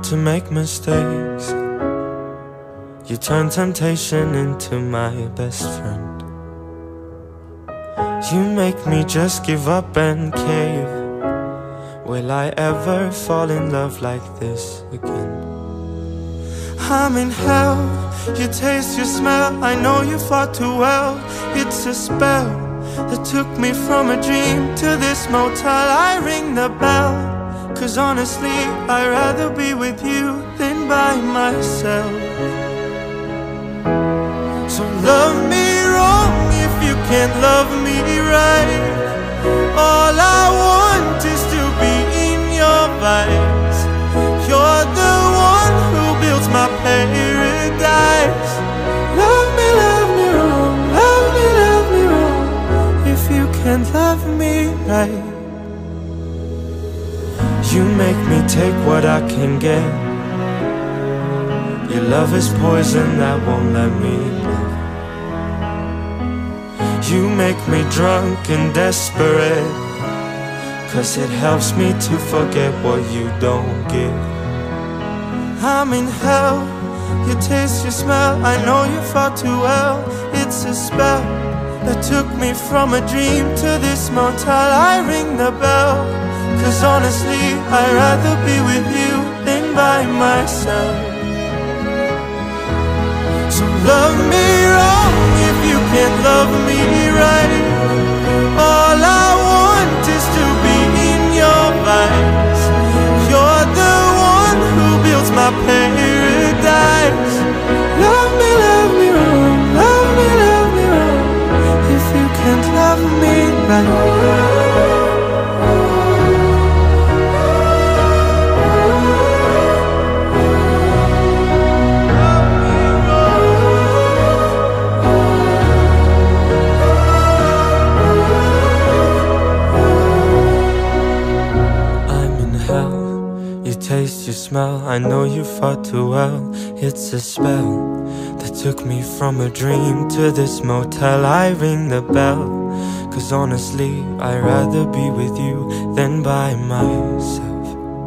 to make mistakes. You turn temptation into my best friend. You make me just give up and cave. Will I ever fall in love like this again? I'm in hell, you taste, you smell. I know you fought too well. It's a spell that took me from a dream to this motel. I ring the bell, 'cause honestly I'd rather be with you than by myself. So love me wrong if you can't love me right. All I want is to be in your vibes. You're the one who builds my paradise. Love me wrong, love me wrong, if you can't love me right. You make me take what I can get. Your love is poison that won't let me live. You make me drunk and desperate, 'cause it helps me to forget what you don't give. I'm in hell, you taste, you smell. I know you fought too well. It's a spell that took me from a dream to this motel. I ring the bell, 'cause honestly I'd rather be with you than by myself. So love me wrong if you can't love me right. All I want is to be in your vibes. You're the one who builds my paradise. Love me wrong, love me wrong, if you can't love me right. Taste, you smell, I know you fought too well. It's a spell that took me from a dream to this motel. I ring the bell, 'cause honestly I'd rather be with you than by myself.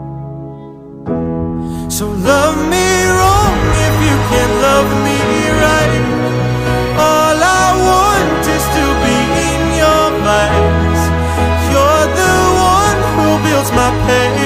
So love me wrong if you can't love me right. All I want is to be in your vibes. You're the one who builds my pain.